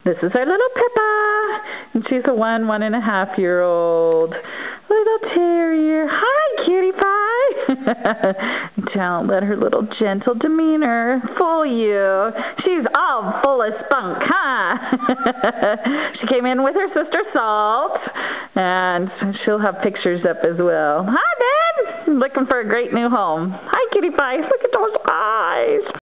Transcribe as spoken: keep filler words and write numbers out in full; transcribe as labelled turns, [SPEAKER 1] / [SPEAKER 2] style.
[SPEAKER 1] This is our little Peppa, and she's a one, one and a half year old little terrier. Hi, cutie pie. Don't let her little gentle demeanor fool you. She's all full of spunk, huh? She came in with her sister Salt, and she'll have pictures up as well. Hi, Ben. Looking for a great new home. Hi, cutie pie. Look at those eyes.